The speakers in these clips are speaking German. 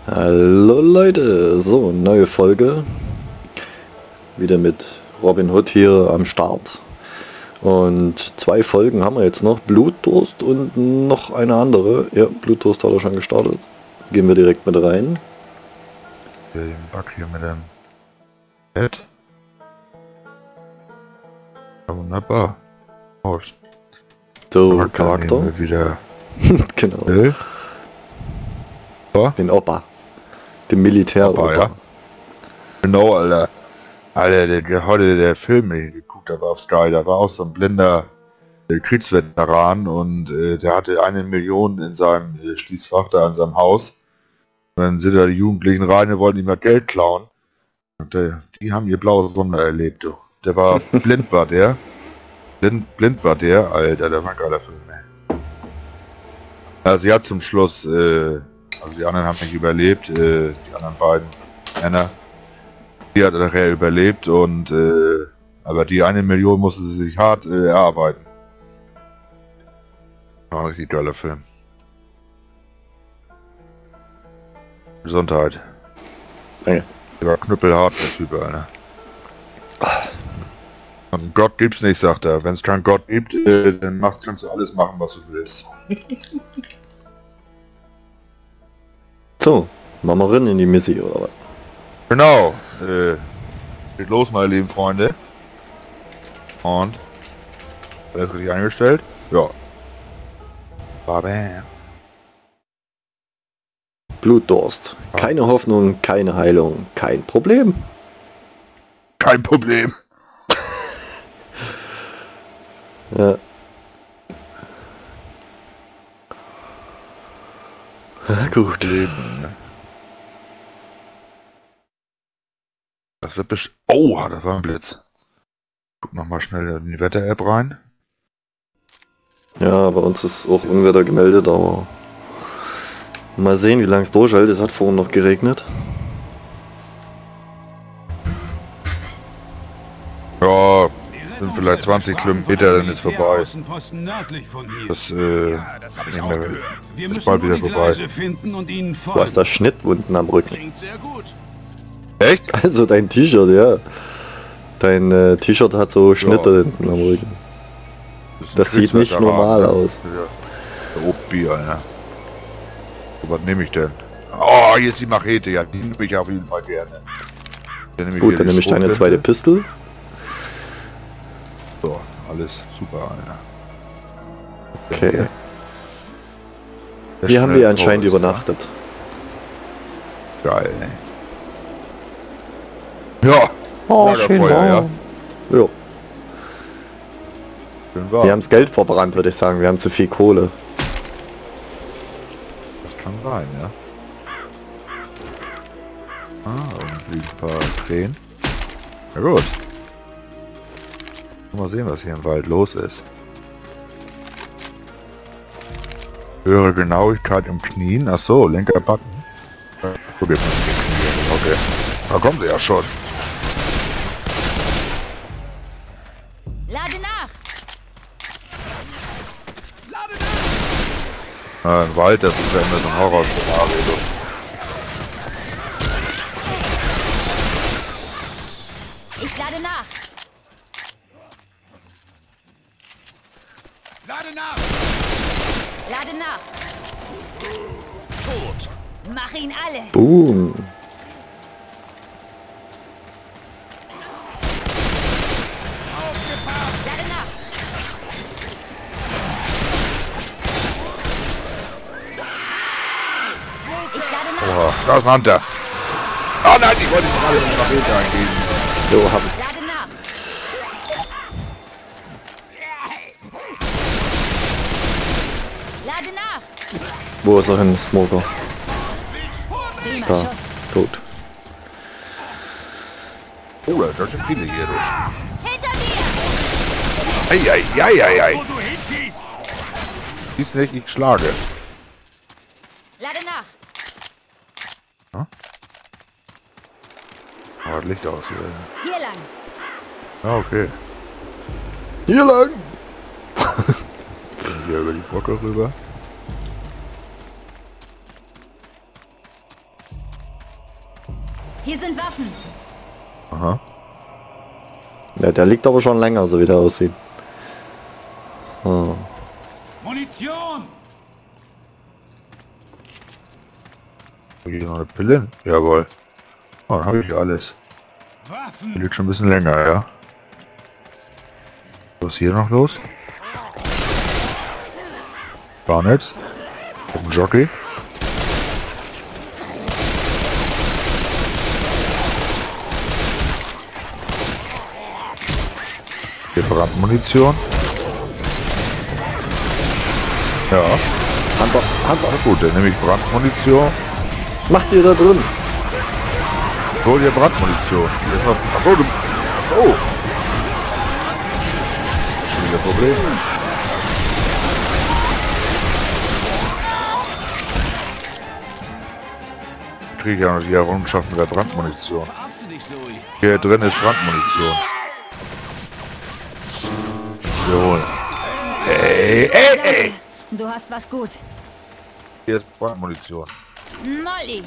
Hallo Leute, so, neue Folge. Wieder mit Robin Hood hier am Start. Und 2 Folgen haben wir jetzt noch, Blutdurst und noch eine andere. Ja, Blutdurst hat er schon gestartet. Gehen wir direkt mit rein. Den Bug hier mit dem Bett. Ja, wunderbar. Aus. So, Charakter. Wir wieder. Genau. So. Den Opa. Den Militär-Opa. Ja. Genau, Alter. Alter, der Film, den ich geguckt habe auf Sky, da war auch so ein blinder Kriegsveteran und der hatte 1 Million in seinem Schließfach da in seinem Haus. Und dann sind da die Jugendlichen rein und wollten ihm mal Geld klauen. Und die haben ihr blaues Wunder erlebt, du. Der war blind war der. Blind war der, Alter, der war ein geiler Film, ey. Also sie hat zum Schluss, also die anderen haben nicht überlebt, die anderen beiden Männer. Die hat nachher überlebt und aber die 1 Million musste sie sich hart erarbeiten. War ein richtig geiler Film. Gesundheit. Danke. Der war knüppelhart, der Typ, Alter. Und Gott gibt's nicht, sagt er. Wenn es keinen Gott gibt, dann kannst du alles machen, was du willst. So, machen wir rein in die Missi, oder was? Genau. Geht los, meine lieben Freunde. Und alles richtig eingestellt? Ja. Bam. Blutdurst. Keine Hoffnung, keine Heilung, kein Problem. Kein Problem. Ja. Gut. Leben, ne? Das wird bestimmt... Oh, das war ein Blitz. Guck nochmal schnell in die Wetter-App rein. Ja, bei uns ist auch Unwetter gemeldet, aber mal sehen, wie lange es durchhält. Es hat vorhin noch geregnet. Ja, sind vielleicht 20 Kilometer, dann ist vorbei. Das nicht mehr, ist bald wieder vorbei. Du hast da Schnittwunden am Rücken. Echt? Also dein T-Shirt, ja. Dein T-Shirt hat so Schnitte hinten am Rücken. Das sieht nicht normal aus. Der Obi, Alter. Was nehme ich denn? Oh, hier ist die Machete, ja, die nehme ich auf jeden Fall gerne. Gut, dann nehme ich deine zweite Pistole. So, alles super, Alter. Okay. Hier haben wir anscheinend übernachtet. Geil, ey. Ja! Oh, schön warm. Ja. Jo. Schön warm. Wir haben das Geld verbrannt, würde ich sagen. Wir haben zu viel Kohle. Das kann sein, ja. Ah, irgendwie ein paar Krähen. Na gut. Mal sehen, was hier im Wald los ist. Höhere Genauigkeit im Knien. Ach so, linker Button. Probiert man mit den Knien. Okay. Da kommen sie ja schon. Lade nach! Im Wald, das ist ja immer so ein Horrorszenario. Ich lade nach! Lade nach! Lade nach! Tot! Mach ihn alle! Boom. Lade nach! Ich lade nach! Oha, da ist ein Hunter. Oh nein, ich wollte gerade mit der Machete eingehen. Jo, hab ich. Lade nach! Lade nach! Wo ist er hin, Smoker? Prima Da. Schuss! Gut. Oh, da sind viele hier. Hinter mir! Eieieiei. Wo du hinschießt! Siehst nicht, ich schlage. Lade nach! Oh, das Licht aus hier. Hier lang! Ja, okay. Hier lang! Gehen wir über die Brücke rüber. Hier sind Waffen. Aha. Ja, der liegt aber schon länger, so wie der aussieht. Oh. Munition! Hier noch eine Pille? Jawohl. Oh, dann habe ich alles. Die Waffen! liegt schon ein bisschen länger, ja. Was ist hier noch los? Gar nichts. Auf dem Jockey. Hier Brandmunition. Ja. Hunter, Hunter, Na gut, dann nehme ich Brandmunition. macht ihr da drin? Hol dir Brandmunition. Hier ist noch... Achso, du... Oh! Schon wieder Probleme. Kriege ich ja noch die Errungenschaft mit der Brandmunition. Verarzte dich, Zoe. Hier drin ist Brandmunition. Wiederholen. Ey! Du hast was gut. Hier ist Brandmunition. Molly.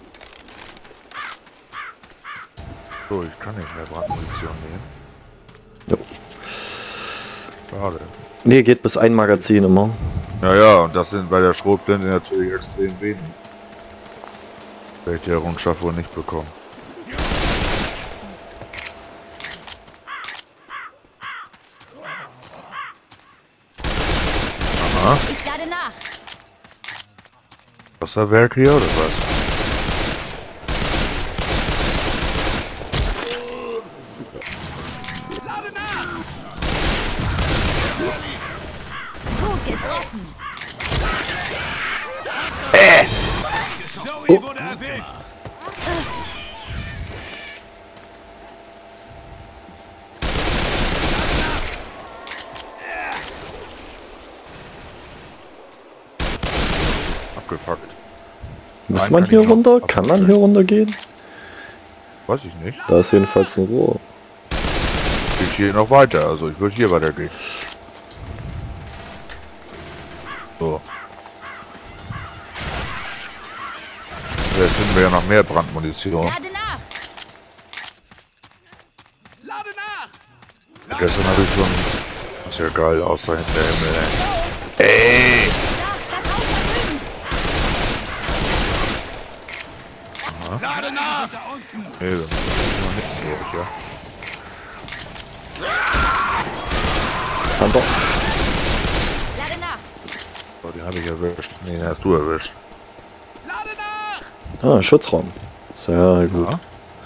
So, ich kann nicht mehr Brandmunition nehmen. Jo. Schade. Nee, geht bis ein Magazin immer. Ja, und das sind bei der Schrotblende natürlich extrem wenig. Werde ich die Errungenschaft wohl nicht bekommen. Aha. Ich lade nach. Wasserwerk hier oder was? Lade nach! Gut getroffen. Zoe wurde erwischt! Abgepackt. Muss Nein, man kann hier ich noch. runter? Kann man hier runter gehen? Weiß ich nicht. Da ist jedenfalls ein Rohr. Geht hier noch weiter, also ich würde hier weitergehen. So. Jetzt finden wir ja noch mehr Brandmunition. Lade nach. Lade nach! Gestern hatte ich schon... Das ist ja geil aus da hinten der Himmel, ey. Ey! Da, das Haus da drüben. Lade nach! Nee, das ist noch nicht durch, ja. Hunter. Lade nach. So, den habe ich erwischt. Nee, den hast du erwischt. Lade nach! Ah, Schutzraum. Sehr gut. Ja.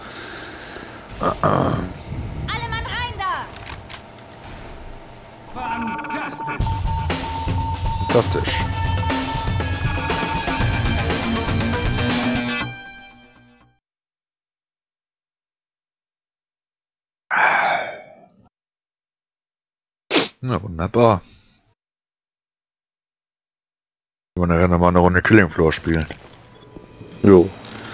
Alle Mann rein da. Fantastisch! Fantastisch. Na, wunderbar. Wir wollen nachher nochmal eine Runde Killing Floor spielen. Jo.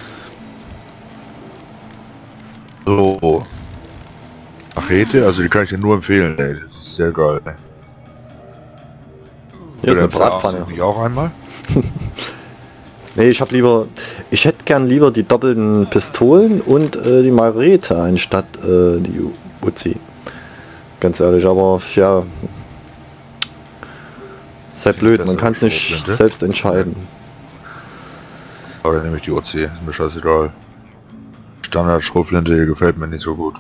So. Machete, also die kann ich dir nur empfehlen, ey. Das ist sehr geil, ey. Hier ist eine Oder Bratpfanne. Ich auch einmal. Nee, ich hätte gern lieber die doppelten Pistolen und die Margarete anstatt die Uzi. Ganz ehrlich, aber ja, sei blöd, man kann es nicht Schrotflinte? selbst entscheiden. Aber dann nehme ich die OC, ist mir scheißegal. Standard Schrotflinte hier gefällt mir nicht so gut.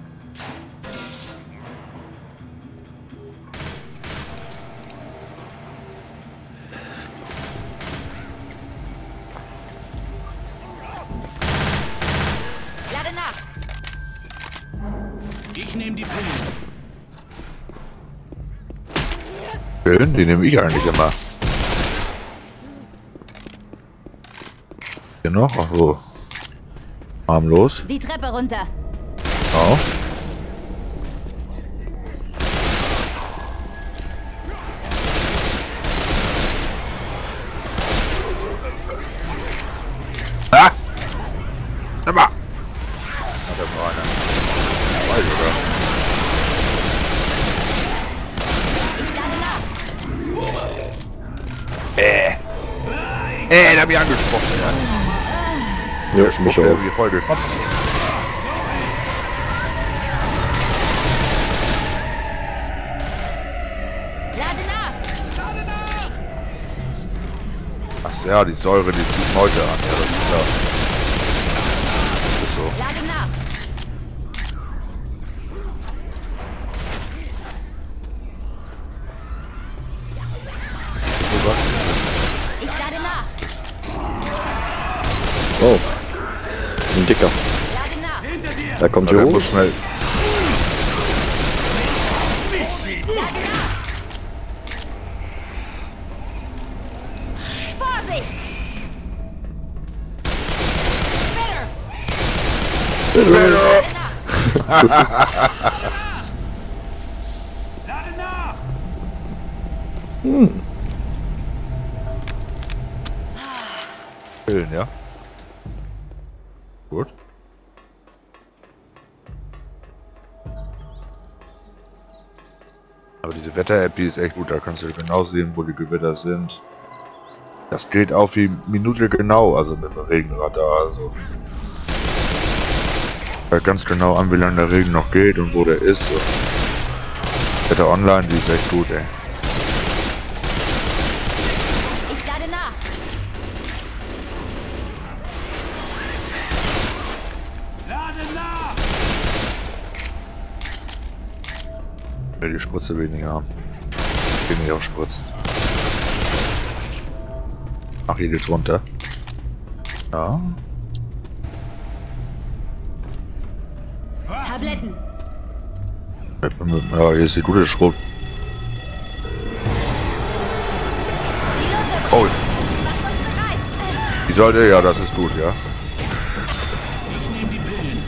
Lade nach. Ich nehme die Pillen. Pillen, die nehme ich eigentlich immer. Hier noch? Ach so. Harmlos. Die Treppe runter. Auch. Ah! Immer! Hat er noch einer. Zwei sogar. Ich lade nach. Den hab ich angesprochen, ja. Jo, mich Der auch. wie voll gekotzt. ja, die Säure, die zieht Meute an, ja, das ist klar. Das ist so. Lade nach. Ich lade nach. Oh. Ein Dicker. Lade nach. Hinter dir! Da kommt Ja, hier der hoch. muss schnell. Lade nach. Vorsicht! Spitter! Spitter. Lade nach. Das ist- Lade nach! Pillen, ja? Gut. Aber diese Wetter-App, die ist echt gut, da kannst du genau sehen, wo die Gewitter sind. Das geht auf die Minute genau, also mit dem Regenradar, also. Ganz genau an, wie lange der Regen noch geht und wo der ist. Und Wetter Online, die ist echt gut, ey. Ich lade nach. Lade nach! Die Spritze weniger haben. Ich will nicht auch spritzen. Ach, hier geht's runter. Ja. Tabletten. Ja, hier ist die gute Schrot. Die Lunte. Oh, Macht uns bereit. die sollte, ja, das ist gut, ja. Ich nehme die Pillen.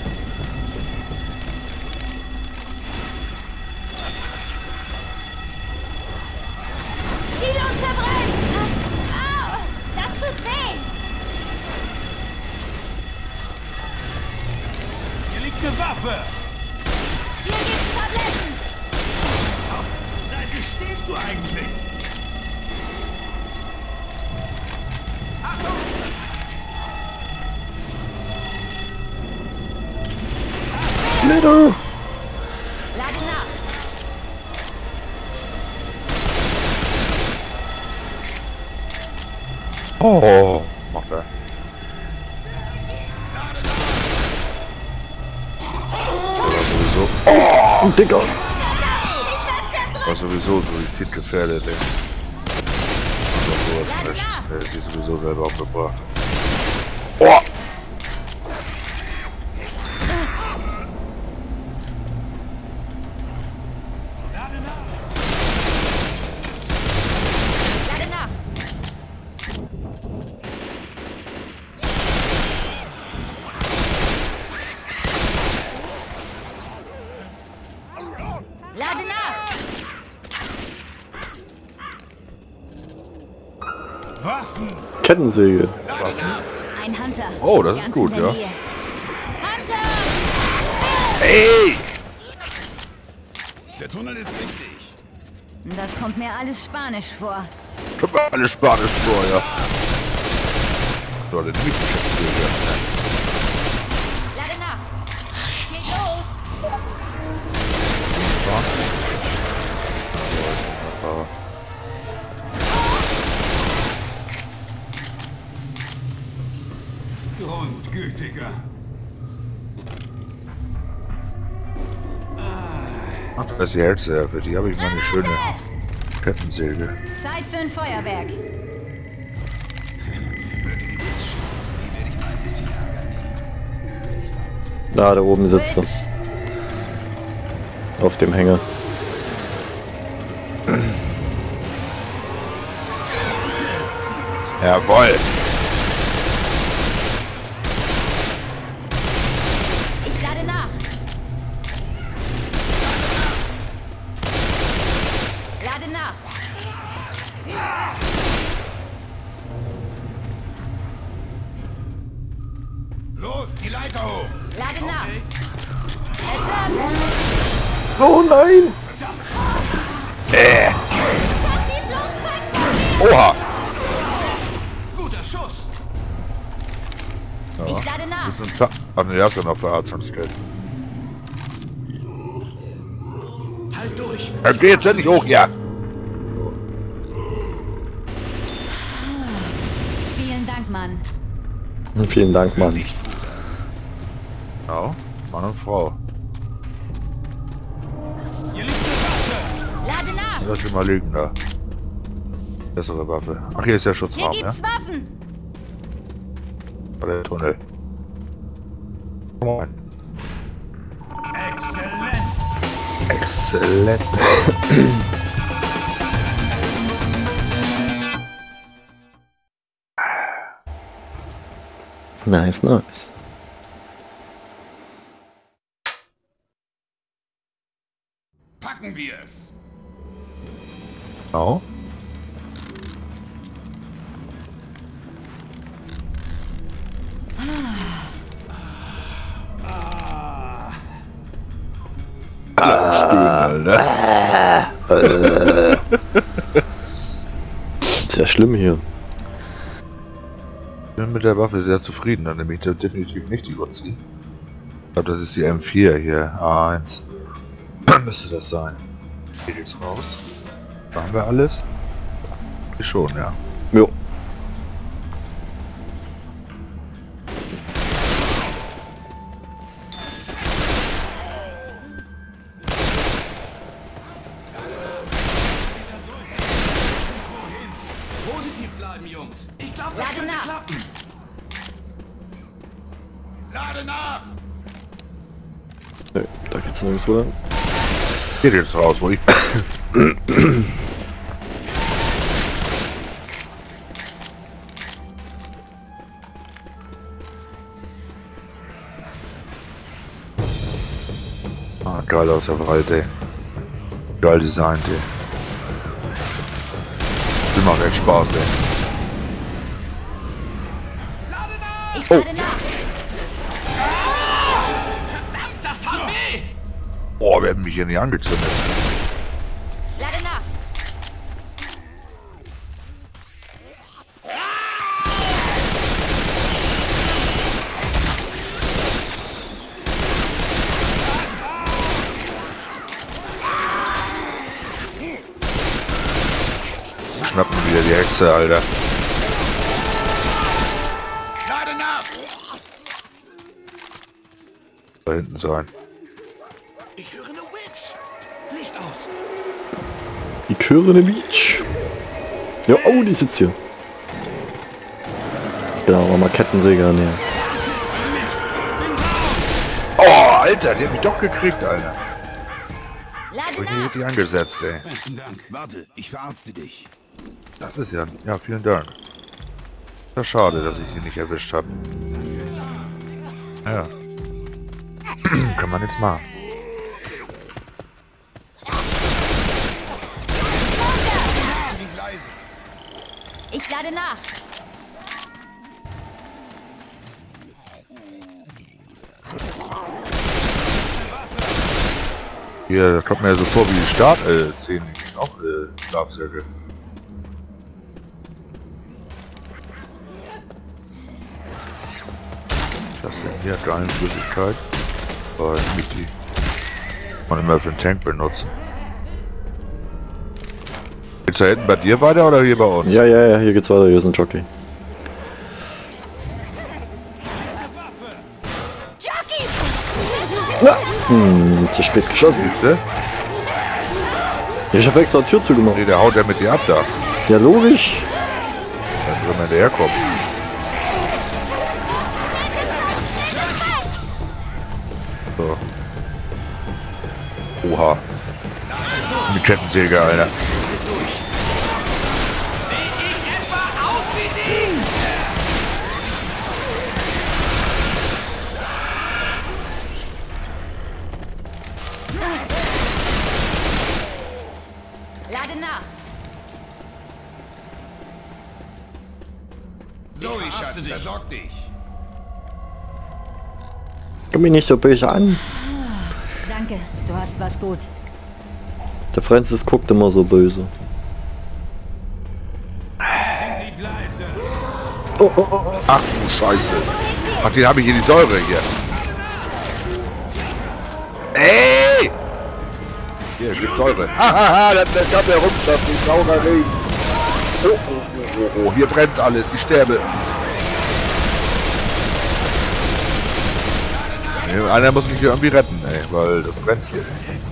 Die Lunte brennt. Au, das tut weh. Hier liegt eine Waffe! Hier gibt's Tabletten. Seit wie stehst du eigentlich? Achtung! Splitter. Lade nach. Oh, macht er. Ein Dicker. War sowieso suizidgefährdet, ey. Lade nach. Der ist sich sowieso selber umgebracht. Oh! Lade nach! Lade nach. Lade nach. Waffen! Kettensäge. Ein Hunter. Oh, das ist Ganz gut, in der ja. Nähe. Hunter! Ey! Der Tunnel ist wichtig. Das kommt mir alles spanisch vor. Kommt mir alles Spanisch vor, ja. So, den Mietgeschäftssäge. Lade nach. Geht los. Grundgütiger. Ach, das ist die Hälfte, für die habe ich meine schöne Kettensäge. Zeit für ein Feuerwerk. Da oben sitzt er. Auf dem Hänger. Jawoll! Ich lade nach. Lade nach. Los, die Leiter hoch! Lade nach. Let's up. Oh nein! Schaut die bloß weg von mir. Oha! Guter Schuss! Ich lade nach. Ach ne, hast du noch Verarztungsgeld. Halt durch! Er geht jetzt nicht hoch, ja! Vielen Dank, Mann. Vielen Dank, Mann. Genau, Mann und Frau. Hier liegt eine Waffe. Lade nach. Lass mich mal liegen da. Bessere Waffe. Ach, hier ist der Hier Schutzraum, ja? gibt's Waffen. Bei der Tunnel. Komm rein. Exzellent. Exzellent. Nice, nice. Packen wir es. Genau. Ist ja schlimm hier. Ich bin mit der Waffe sehr zufrieden, dann nehme ich da definitiv nicht die Uzi. Ich glaube, das ist die M4 hier, A1. Müsste das sein. Hier geht's raus. Machen wir alles? Hier schon, ja. Jo. Positiv bleiben, Jungs. Ich glaube, das Lade könnte nach. klappen. Lade nach. Nee, da geht's nirgendwo lang. Hier geht's raus, wo ich... Ah, geil aus der Wald, ey. Geil designt, ey. Das macht echt Spaß, ey. Ich lade nach. Verdammt, das tat weh. Oh, wir haben mich hier nicht angezündet. Lade nach. Schnappen wieder die Hexe, Alter. Lade nach. Da hinten sein. Ich höre eine Witch. Licht aus. Ich höre eine Beach. Ja, oh, die sitzt hier. Genau, machen wir mal Kettensäge an hier. Oh, Alter, die hat mich doch gekriegt, Alter. Lade Und hier nach. wird die angesetzt, ey. Besten Dank. Warte, ich verarzte dich. Das ist ja... Ja, vielen Dank. Ja, schade, dass ich ihn nicht erwischt habe. Ja. Kann man jetzt machen. Die Gleise. Ich lade nach. Hier, das kommt mir ja so vor wie die Startszenen. Auch Schlafsäcke. Das denn hier? Gallenflüssigkeit. Aber nicht die... Man immer für den Tank benutzen. Geht's da hinten bei dir weiter oder hier bei uns? Ja, ja, ja, hier geht's weiter. Hier ist ein Jockey. Jockey! Zu spät geschossen. Siehste? Ich habe extra die Tür zugemacht. Nee, der haut ja mit dir ab da. Ja, logisch. Wenn man daherkommt. So. Oha. Die Kettensäge, Alter. Sehe ich etwa aus wie die? Lade nach. Zoe, Schatz, versorg dich. Komm mich nicht so böse an. Danke, du hast was gut. Der Francis guckt immer so böse. Die Gleise. Oh, oh, oh, oh. Ach du Scheiße. Ach, den habe ich in die Säure hier. Ey! Hier, gibt Säure. Hahaha, das gab der Rumschaft, die Sauerei. Oh, hier brennt alles, ich sterbe. Einer muss mich hier irgendwie retten, ey, weil das brennt hier.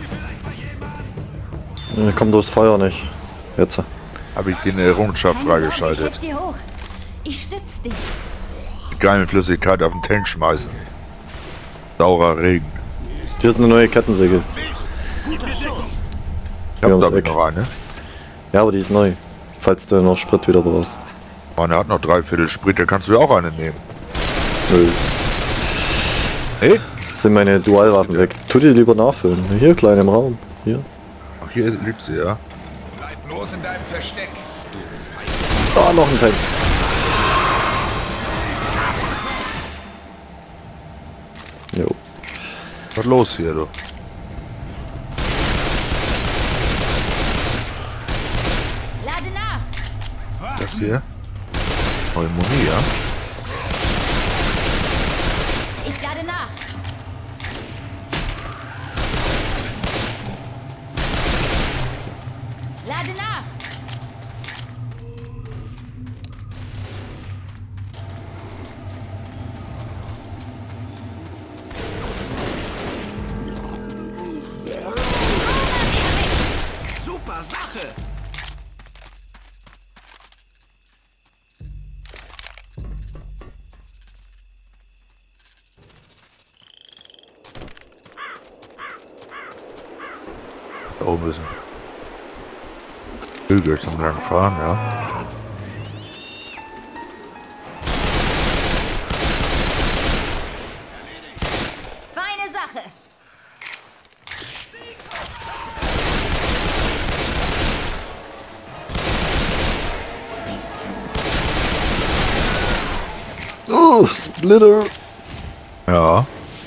Ich komm durchs Feuer nicht. Jetzt. Habe ich die Errungenschaft Keine Sorge, ich freigeschaltet. helf dir hoch. Ich stütze dich. Die geile Flüssigkeit auf den Tank schmeißen. Saurer Regen. Hier ist eine neue Kettensäge. Guter Schuss. Ich hab ums da Eck. noch eine. Ja, aber die ist neu. Falls du noch Sprit wieder brauchst. Meine hat noch 3/4 Sprit, da kannst du ja auch eine nehmen. Nö. Hey? Jetzt sind meine Dualwaffen weg. Tu die lieber nachfüllen. Hier, klein im Raum. Hier. Ach, hier liegt sie, ja. Bleib bloß in deinem Versteck. Ah, noch ein Tank. Jo. Was los hier, du? Lade nach. Das hier? Neue Muni, ja? Ich lade nach. Lade nach. Super Sache. Da oben müssen Hügel zum lang fahren, ja. Feine Sache. Oh, Splitter. Ja.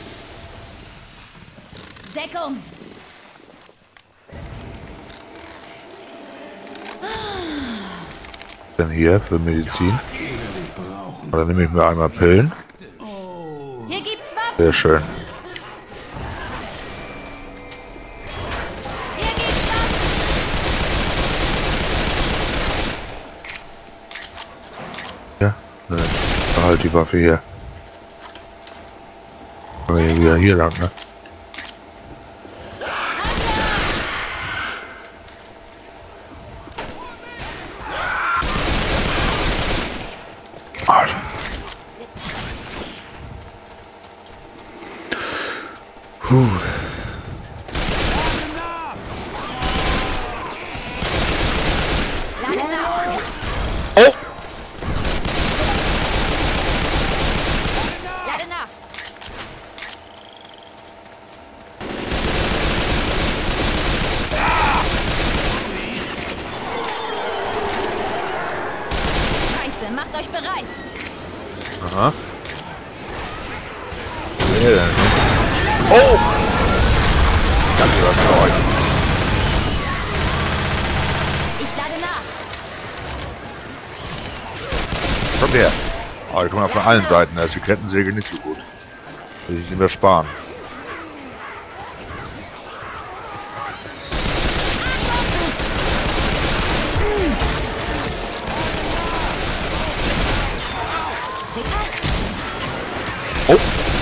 Deckung. Denn hier für Medizin. Oder nehme ich mir einmal Pillen. Hier gibt's Waffen. Sehr schön. Hier gibt's Waffen. Ja. Ne, halt die Waffe hier. Aber wieder hier lang, ne? Alter. Lade nach. Oh! Lade nach. Scheiße, macht euch bereit. Aha. Wer denn? Oh! Ganz überzeugt. Ich lade nach. Kommt her. Oh, die kommen ja von allen Seiten. Da ist die Kettensäge nicht so gut. Will ich lieber sparen. Oh!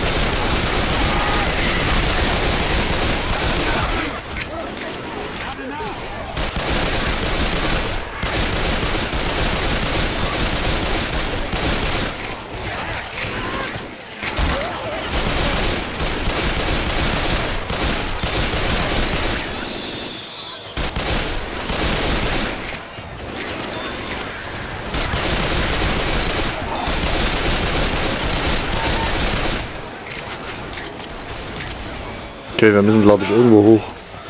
Okay, wir müssen glaube ich irgendwo hoch.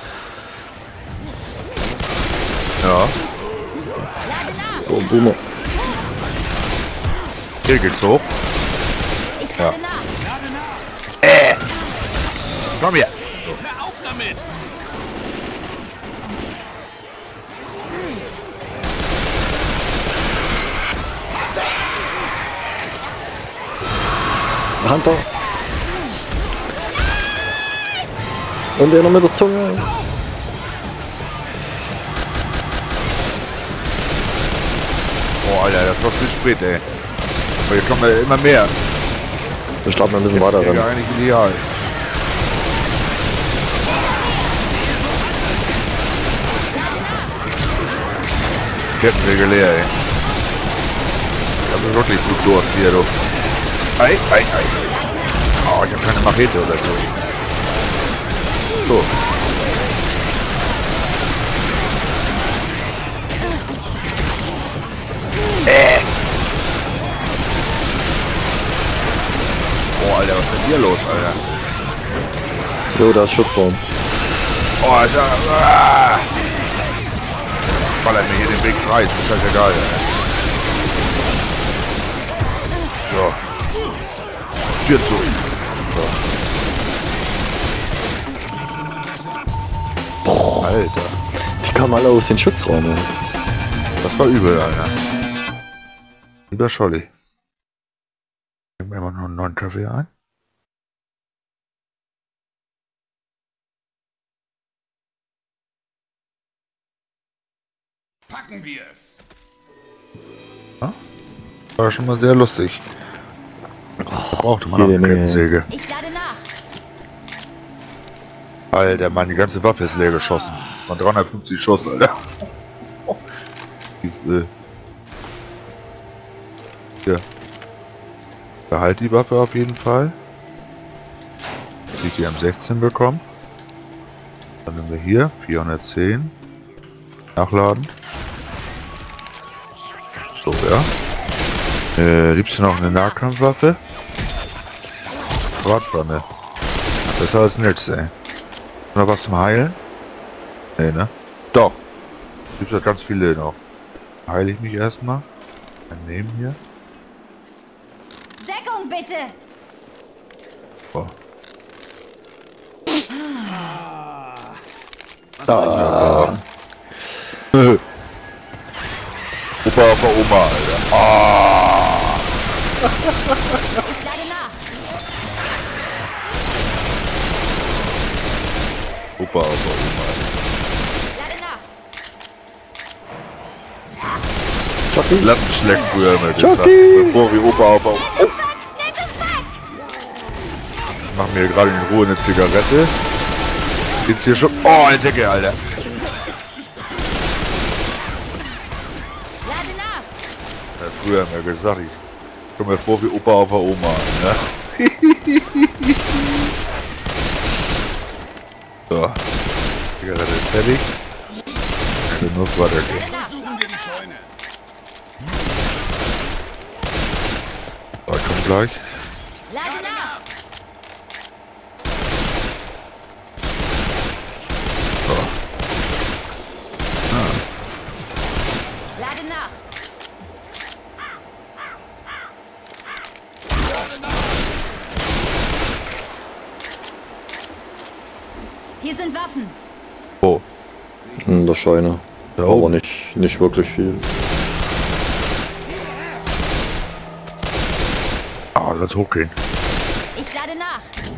Ja. So, Boomer. Hier geht's hoch. Ich Ja. lade nach. Komm her. Hör auf damit. Hunter. Und der noch mit der Zunge. Alter, das war viel spät, ey. Aber hier kommen ja immer mehr. Wir starten ein bisschen weiter Ja, rein. eigentlich ideal. Kettenwege leer, ey. Ich hab wirklich gut Durst hier, du. Ei. Oh, ich hab keine Machete oder so. So. Oh, Alter, was ist denn hier los, Alter? Jo, da ist Schutzraum. Oh, Alter. Ah! Ballert mir hier den Weg frei, ist mir scheißegal, Alter. So. Tür zu. So. Alter. Die kamen alle aus den Schutzräumen. Das war übel, Alter. Lieber Scholli. Nehmen wir mal noch einen neuen Kaffee ein. Packen wir es. War schon mal sehr lustig. Brauchte man noch jede eine Menge. Kettensäge. Ich lade nach. Alter, Mann, die ganze Waffe ist leer geschossen. Von 350 Schuss, Alter. Hier. Behalt die Waffe auf jeden Fall. Dass ich die M16 bekommen. Dann nehmen wir hier 410. Nachladen. So, ja. Liebst du noch eine Nahkampfwaffe? Bratpfanne. Besser als nichts, ey. Noch was zum Heilen? Nee, ne? Doch. Gibt ja ganz viele noch. Heile ich mich erstmal. Dann nehmen hier. Deckung bitte. Oh. Opa, Oma, Alter. Ah. Ich lade nach. Opa, Oma. Lade nach. Chucky. Lattenschleck früher immer gesagt. Chucky. Bevor wir Opa, Nehmt es weg. Machen wir gerade in Ruhe eine Zigarette. Jetzt hier schon. Oh, eine Decke, Alter. Lade nach. Ja, früher immer gesagt, ich komme mir vor wie Opa, Oma. Ne? So. Zigarette ist fertig. Dann muss weitergehen. Lade nach. Suchen wir die Scheune. So, ich komm gleich. Lade nach. So. Lade nach. Hier sind Waffen. Oh. In der Scheune. Da Aber oben. nicht wirklich viel. Ah, lass hochgehen. Ich lade nach.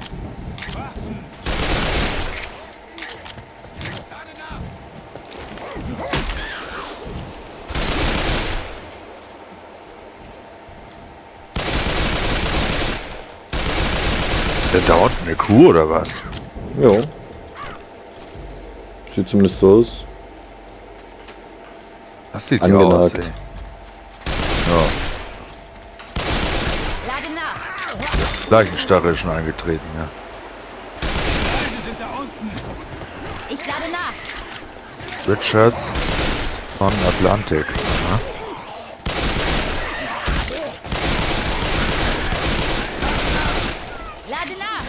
Da unten eine Kuh oder was? Ja. Sieht zumindest so aus. Das sieht ja aus, Angenagt. ey. Ja, Lade nach. Leichenstarre ist schon eingetreten, ja. Leute sind da unten. Ich lade nach. Richards von Atlantik. Aha. Lade nach.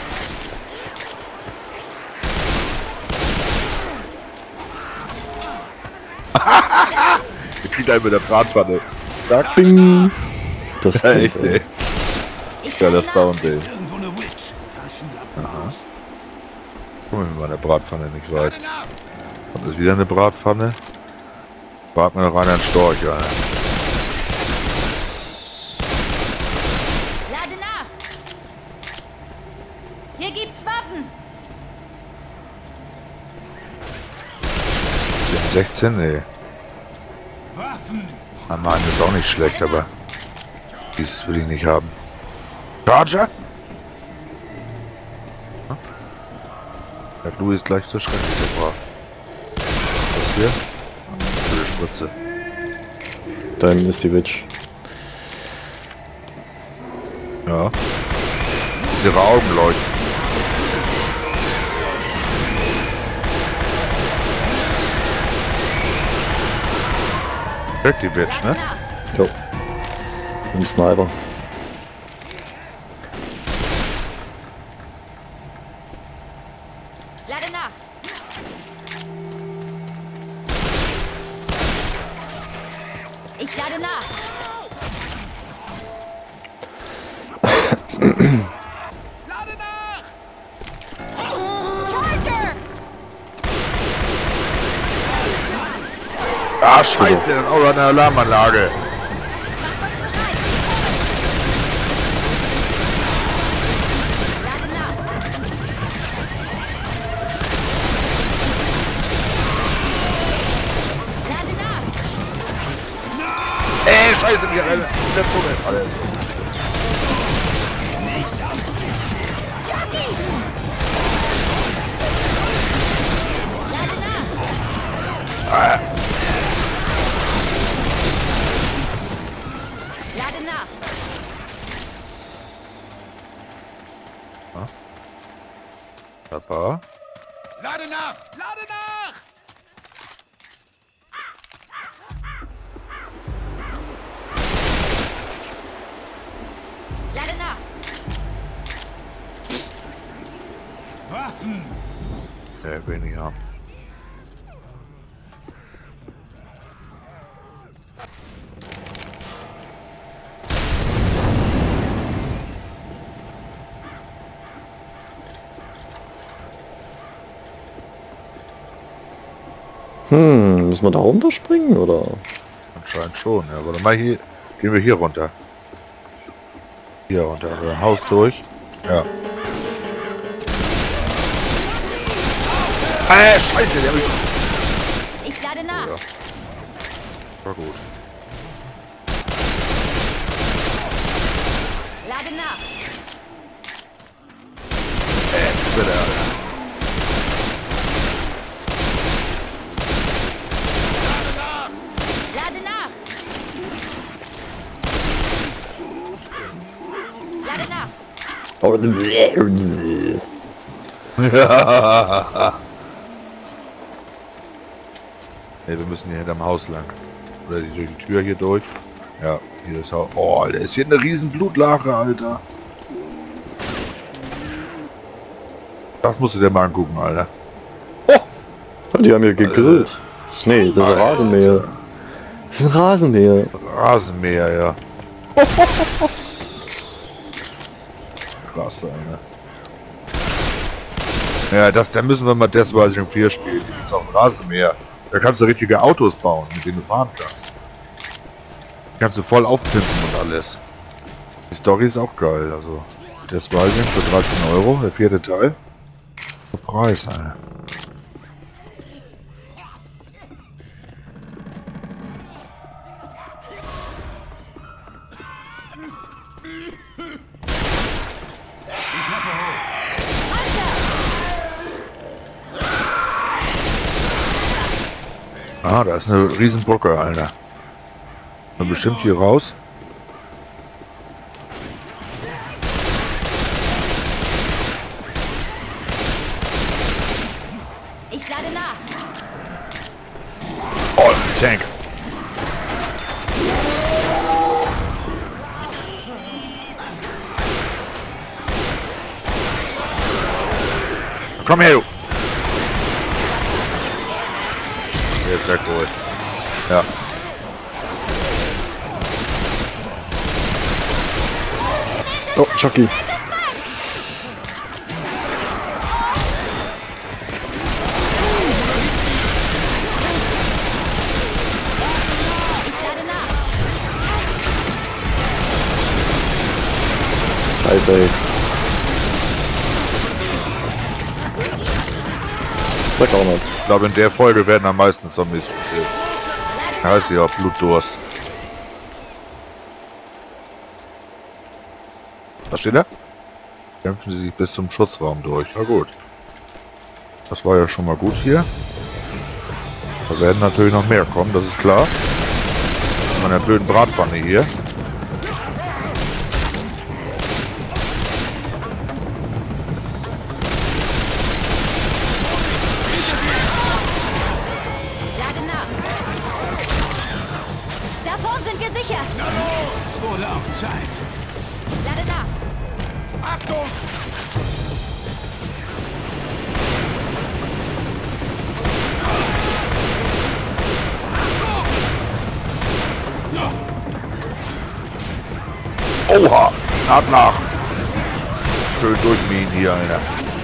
Der kriegt einen mit der Bratpfanne. Zack. Bing. Das Ja, klingt, echt, ey. Ich Geiler lade nach. Sound, ey. Irgendwo eine Witch. Taschenlampen aus. Guck mal, mit meiner Bratpfanne nicht weit. Lade nach. Und das ist wieder eine Bratpfanne. Brat mir rein an Storch, ja. Lade nach. Hier gibt's Waffen. Den 16, nee. Waffen. Meine ist auch nicht schlecht, aber dies will ich nicht haben. Charger? Hat Louis gleich zur Schrecklich gebracht. Was hier? Eine Spritze. Da hinten ist die Witch. Ja. Ihre Augen leuchten. Weg die Bitch, ne? Jo. Mit dem Sniper. Lade nach. Ich lade nach. Lade nach. Charger! Ah, scheiße, das ist auch eine Alarmanlage. Lade nach. Lade nach. Ey, scheiße, mich alle. Der Vogel. Alle. Jockey! Lade nach. Ah. Lade nach. Papa. Lade nach! Lade nach! Lade nach. Waffen! Will nicht haben. Müssen wir da runterspringen oder? Anscheinend schon, ja. Warte mal, hier gehen wir hier runter. Hier runter, also Haus durch. Ja. Scheiße, der hab ich... Ich lade nach. Ja. War gut. Lade nach. Bitte, Alter. Lade nach. Lade nach. Oh, Ne, wir müssen hier hinterm Haus lang. Oder durch die Tür hier durch. Ja, hier ist auch... Oh, da ist hier eine riesen Blutlache, Alter. Das musst du dir mal angucken, Alter. die haben hier gegrillt. Nee, das ist Rasenmäher. Das ist ein Rasenmäher. Rasenmäher, ja. Krass, Alter. Ja, da müssen wir mal Death Rising 4 spielen. Da gibt's auch ein Rasenmäher. Da kannst du richtige Autos bauen, mit denen du fahren kannst. Kannst du voll aufpimpen und alles. Die Story ist auch geil, also. Death Rising für 13 €, der 4. Teil. Der Preis, Alter. Ah, da ist eine Riesenbrücke, Alter. Dann bestimmt hier raus. Ich lade nach. Oh, Tank. Komm her, du. Der ist weggeholt. Ja. Oh, Chucky. Ich lade nach. Scheiße, ey. Sag auch nicht. Ich glaube, in der Folge werden am meisten Zombies. Heißt ja auch Blutdurst. Was steht da? Kämpfen Sie sich bis zum Schutzraum durch. Na gut. Das war ja schon mal gut hier. Da werden natürlich noch mehr kommen, das ist klar. Von meiner blöden Bratpfanne hier. Lade nach. Da vorne sind wir sicher. Na los! Wurde auch Zeit. Lade nach. Achtung! Oha! Naht nach! Schön durchmähen hier, Alter.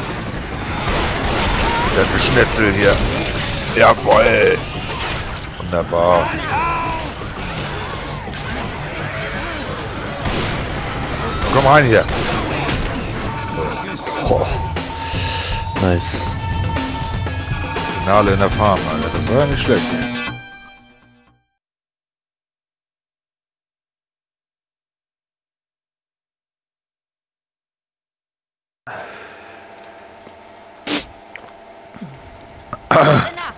Der Geschnetzel hier. Jawoll! Wunderbar. Komm rein hier. Oh. Nice. Finale in der Farm, Alter. Das war ja nicht schlecht. Lade nach.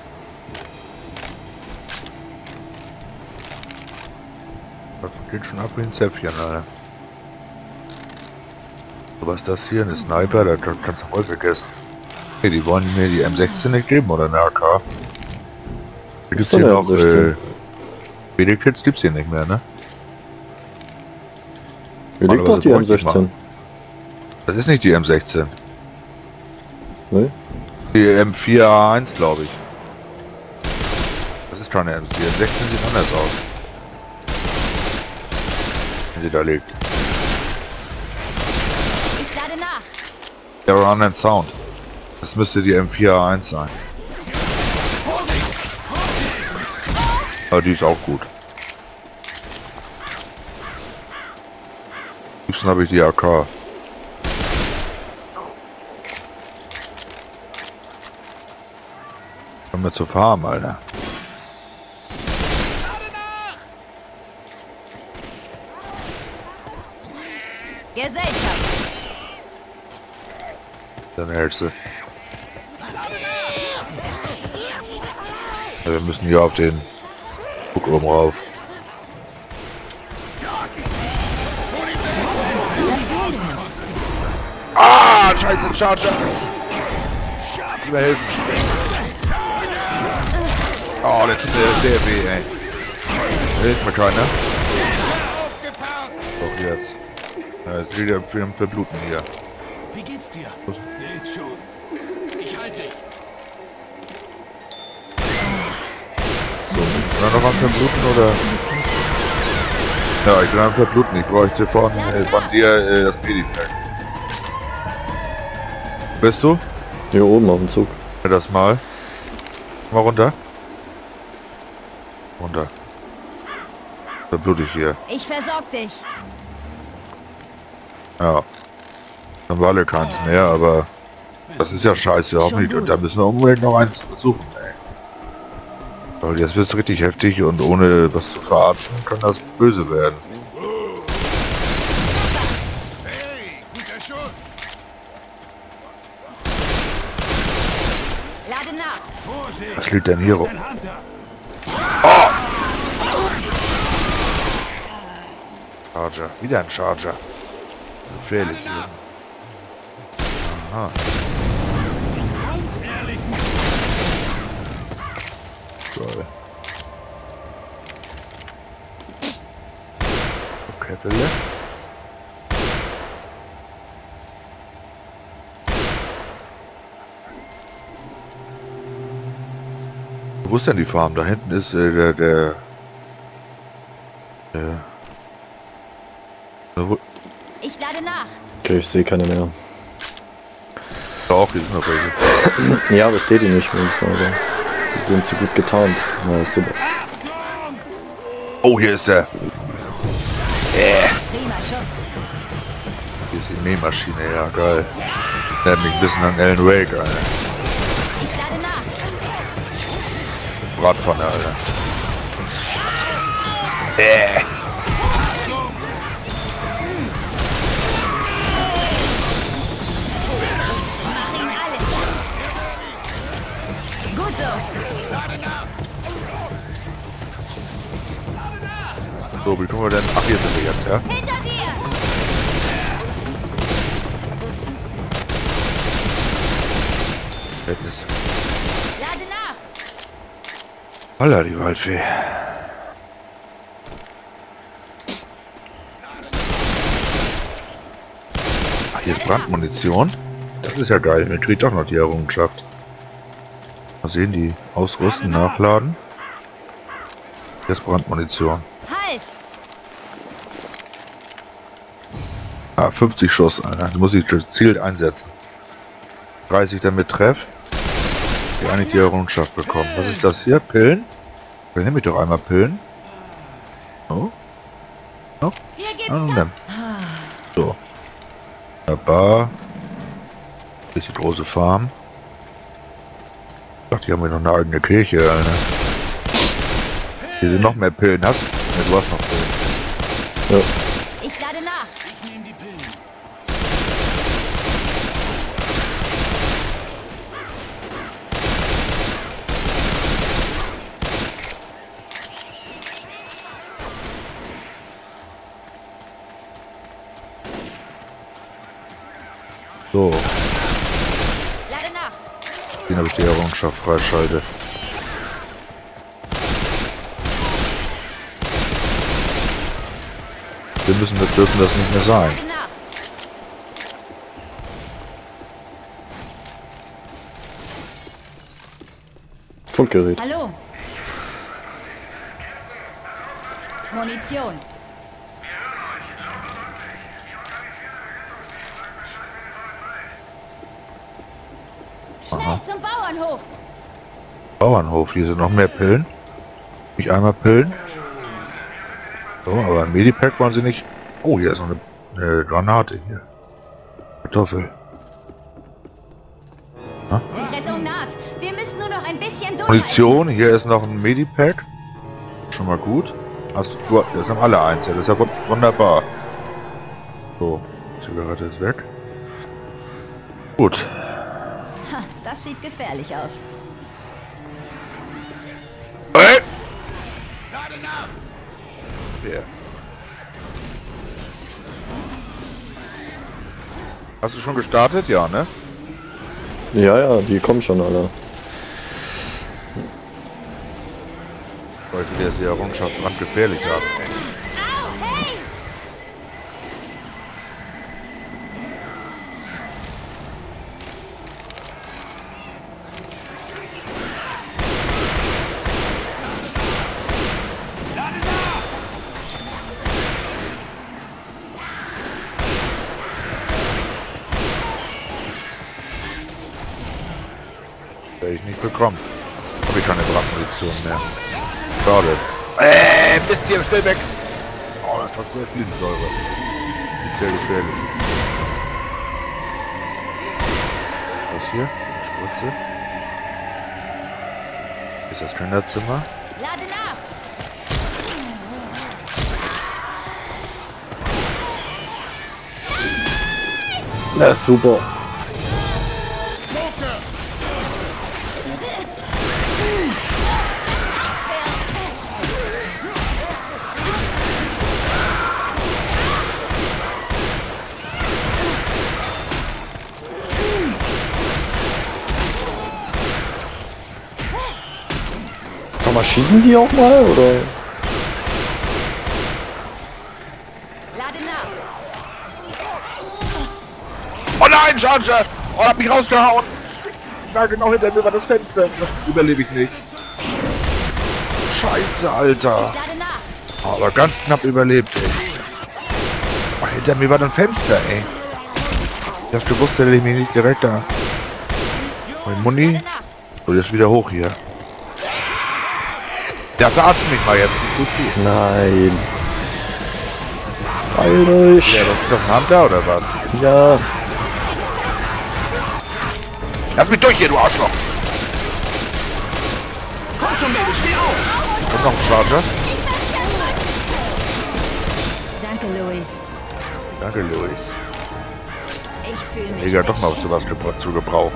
Das geht schon ab wie ein Zäpfchen, Alter. So, was ist das hier? Eine Sniper? Das kannst du voll vergessen. Hey, die wollen mir die M16 nicht geben oder eine AK. Gibt's Ist doch hier eine noch, M16. Medikits gibt's hier nicht mehr, ne? Hier liegt doch die Normalerweise M16. Das ist nicht die M16. Ne? Die M4A1, glaube ich. Das ist keine M4. Die M16 sieht anders aus. Wenn sie da liegt. Ich lade nach. Der hat einen anderen Sound. Das müsste die M4A1 sein. Aber die ist auch gut. Am liebsten habe ich die AK. Kommen wir zur Farm, Alter. Gesellschaft. Dann hältst du. Ja, wir müssen hier auf den Guck oben rauf. Ah, scheiße, Charger! Lieber helfen. Oh, der tut mir sehr weh, ey. Da hilft mir keiner. Doch jetzt. Ja, jetzt wieder verbluten hier. Wie geht's dir? Geht schon. Ich halte dich. Kann er noch mal verbluten oder? Ja, ich bin am Verbluten. Ich bräuchte von dir das Medipack. Bist du? Hier oben auf dem Zug. Ja, das mal. Mal runter. Runter. Verblute ich hier. Ich versorg dich. Ja. Dann war alle keins mehr, aber das ist ja scheiße, auch nicht. Und da müssen wir unbedingt noch eins versuchen, ey. Weil jetzt wird es richtig heftig und ohne was zu verarschen kann das böse werden. Hey, guter Schuss. Lade nach. Vorsicht. Was liegt denn hier rum? Ein Hunter. Charger. Wieder ein Charger. Gefährlich. Aha. Ehrlich. Toll. Kettele. Wo ist denn die Farm? Da hinten ist der Ich lade nach. Okay, ich sehe keine mehr. Doch, hier sind noch welche. Ja, aber ich sehe die nicht, würde ich sagen. Die sind zu gut getarnt. Na, ist super. Oh, hier ist der. Prima Schuss. Hier ist die Mähmaschine, ja geil. Der hat mich ein bisschen an Alan Wake, Alter. Ich lade nach. Bratpfanne, Alter. So, wie kommen wir denn? Ach, hier sind wir jetzt, ja? Hinter dir! Verhältnis. Lade nach! Holla, die Waldfee. Ach, hier ist Brandmunition. Das ist ja geil. Mir kriegt doch noch die Errungenschaft. Mal sehen, die ausrüsten, nachladen. Hier ist Brandmunition. Halt! Ah, 50 Schuss, Alter. Das muss ich gezielt einsetzen. 30 damit treff. Die eigentlich die Errungenschaft bekommen. Was ist das hier? Pillen? Dann nehme ich doch einmal Pillen. Oh. Oh. Hier gibt's Ah, da... nimm. So. Wunderbar. Bisschen große Farm. Ich dachte, hier haben wir noch eine eigene Kirche, Alter. Hier sind noch mehr Pillen. Hast du? Ne, du hast noch Pillen. Ja. Ich lade nach! Ich nehme die Pillen. So, Lade nach! den habe ich die Errungenschaft freischalte. Dürfen das nicht mehr sein. Lade nach! Funkgerät. Hallo! Munition! Schnell zum Bauernhof! Bauernhof, hier sind noch mehr Pillen. Nicht einmal Pillen. So, aber ein Medipack wollen sie nicht. Oh, hier ist noch eine Granate hier. Kartoffel. Die Rettung naht! Wir müssen nur noch ein bisschen durchhalten! Munition, hier ist noch ein Medipack. Schon mal gut. Hast du, das haben alle eins, ja, das ist ja wunderbar. So, Zigarette ist weg. Gut. Ha, das sieht gefährlich aus. Hey! Lade nach! Ja. Hast du schon gestartet? Ja, ne? Ja, ja, die kommen schon alle. Leute, der ist die Errungenschaft brandgefährlich hat. Au, hey! Lade nach! Werde ich nicht bekommen. Habe ich keine Brandmunition mehr. Schade. Mist, hier, schnell weg! Oh, das passt sehr Flintsäure. Ist sehr gefährlich. Was hier? Eine Spritze. Ist das Kinderzimmer? Lade nach! Na super. Sag mal, schießen die auch mal, oder? Lade nach! Oh nein, Charger! Oh, hab mich rausgehauen! Ich war genau hinter mir war das Fenster. Das überlebe ich nicht. Scheiße, Alter. Lade nach! Aber ganz knapp überlebt, ey. Oh, hinter mir war ein Fenster, ey. Ich hab gewusst, dass ich mich nicht direkt da. Mein Muni. Lade nach! So, jetzt wieder hoch hier. Der verarscht mich mal jetzt. Nicht so viel. Nein. Heil dich. Ja, was ist das, ein Hunter oder was? Ja. Lass mich durch hier, du Arschloch! Komm schon, Baby, steh auf! Und noch ein Charger. Danke, Luis. Danke, Luis. Ich fühle mich... Egal, doch mal beschissen. sowas zu gebrauchen.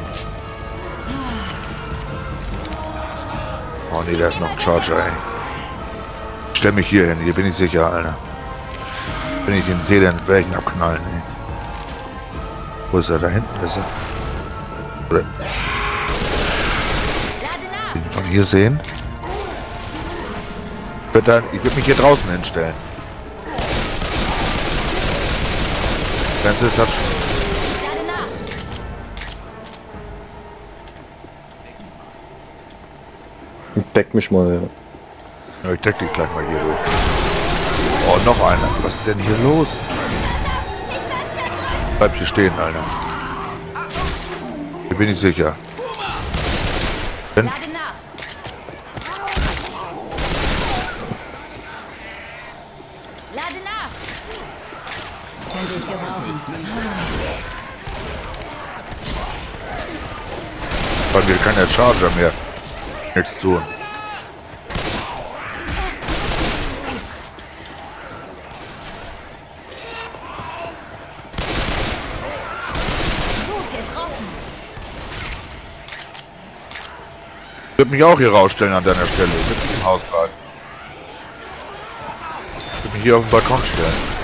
Oh nee, da ist noch ein Charger, ey. Stell mich hier hin, hier bin ich sicher, Alter. Wenn ich den sehe, dann werde ich ihn abknallen. Ey. Wo ist er? Da hinten ist er. Oder? Den von hier sehen. Ich würde mich hier draußen hinstellen. Francis hat schon. Ich deck mich mal, ja. Ja, ich deck dich gleich mal hier durch. Oh, noch einer. Was ist denn hier los? Bleib hier stehen, Alter. Hier bin ich sicher. Wenn bei mir kann der Charger mehr nichts tun. Ich würde mich auch hier rausstellen an deiner Stelle. Ich würde mich im Haus bleiben. Ich würde mich hier auf den Balkon stellen.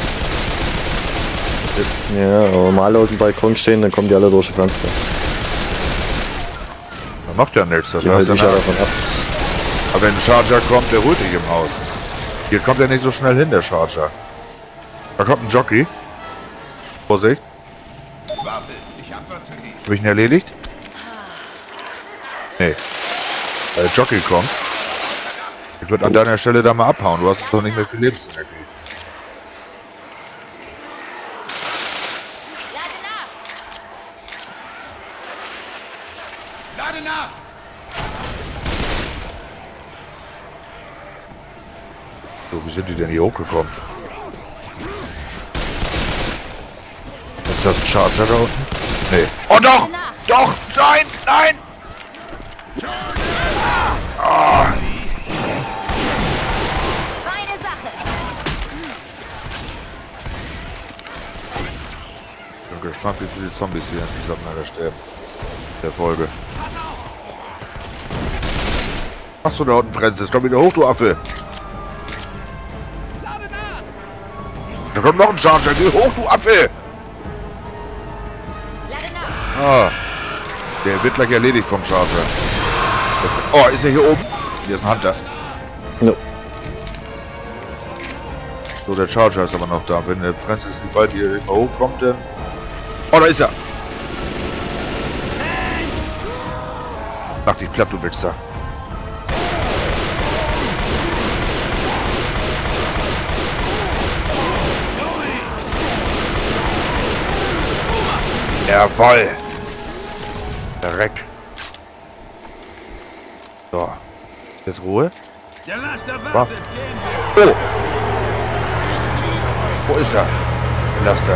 Ja, aber mal aus dem Balkon stehen, dann kommen die alle durch die Fenster. Das macht ja nichts. Das Die halten mich ja ja davon ab. aber wenn ein Charger kommt, der holt dich im Haus. Hier kommt er nicht so schnell hin, der Charger. Da kommt ein Jockey. Vorsicht. Warte, ich hab was für dich. Habe ich ihn erledigt? Nee. Weil der Jockey kommt. Ich würde an deiner Stelle da mal abhauen. Du hast doch nicht mehr viel Lebensenergie. Lade nach! So, wie sind die denn hier hochgekommen? Ist das ein Charger da unten? Nee. Oh doch! Doch! Nein! Nein! Feine Sache. Ich bin gespannt, wie viele Zombies hier in dieser Menge sterben. Der Folge. Machst du da unten, Francis? Komm wieder hoch, du Affe! Da kommt noch ein Charger. Geh hoch, du Affe! Lade nach. Ah. Der wird gleich erledigt vom Charger. Oh, ist er hier oben? Hier ist ein Hunter. Ja. So, der Charger ist aber noch da. Wenn der Francis die bald hier immer hochkommt, dann... Oh, da ist er! Mach dich platt, du Wichser. Jawoll! Direkt. So. Jetzt Ruhe. Der Laster Was? wartet, gehen wir. Oh! Wo ist er? Der Laster.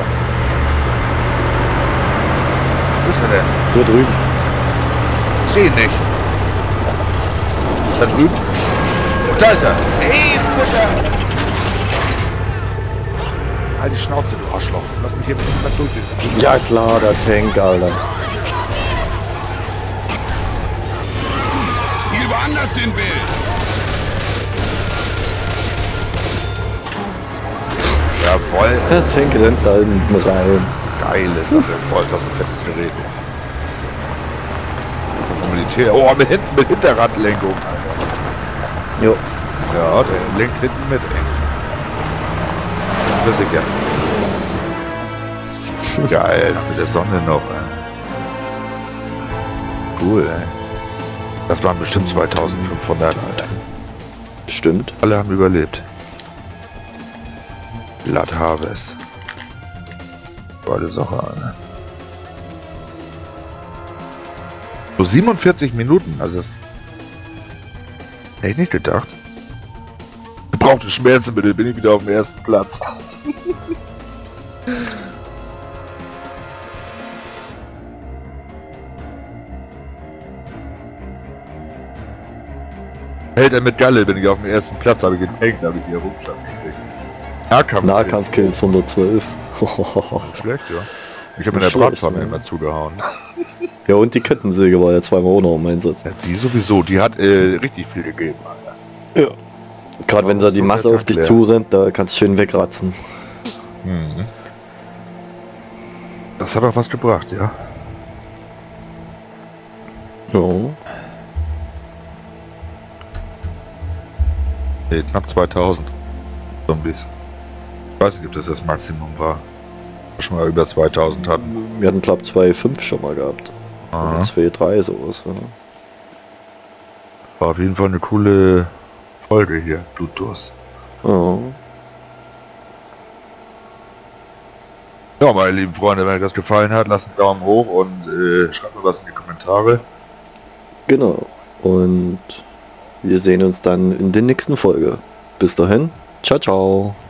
Wo ist er denn? Hier drüben. Ich sehe ihn nicht. Da drüben? Und da ist er. Hey, Mutter! Halt die Schnauze, du Arschloch. Lass mich hier mal durch. Ja klar, der Tank, Alter. Ziel woanders hin, Bill. Jawoll. Der Tank rennt da hinten rein. Geile Sache. Boah, ist das ein fettes Gerät. Das Militär. Oh, mit hinten, mit Hinterradlenkung. Jo. Ja, der lenkt hinten mit, ey. Das ist sicher. Geil, mit der Sonne noch, ey. Cool, ey. Das waren bestimmt 2500, Alter. Stimmt. Alle haben überlebt. Blood Harvest. Geile Sache, Alter. So 47 Minuten, also das hätte ich nicht gedacht. Gebrauchte Schmerzmittel, bin ich wieder auf dem ersten Platz. Hält er mit Galle, bin ich auf dem ersten Platz, habe ich getankt, habe ich hier Rumstand gekriegt. Nahkampfkills 112. Schlecht, ja. Ich habe in der Nicht schlecht, Bratpfanne ne? immer zugehauen. Ja, und die Kettensäge war ja zweimal auch noch im Einsatz. Ja, die sowieso, die hat richtig viel gegeben, Alter. Ja. Gerade wenn da die So Masse der auf dich Tank zurennt, da kannst du schön wegratzen. Mhm. Das hat auch was gebracht, ja. Ja. Nee, knapp 2000 Zombies. Ich weiß nicht, ob das Maximum war. Schon mal über 2000 hatten. Wir hatten glaube 2,5 schon mal gehabt. Aha. Oder 2,3 sowas. Ja. War auf jeden Fall eine coole Folge hier, Blutdurst. Ja. Ja, meine lieben Freunde, wenn euch das gefallen hat, lasst einen Daumen hoch und schreibt mir was in die Kommentare. Genau. Und wir sehen uns dann in der nächsten Folge. Bis dahin. Ciao, ciao.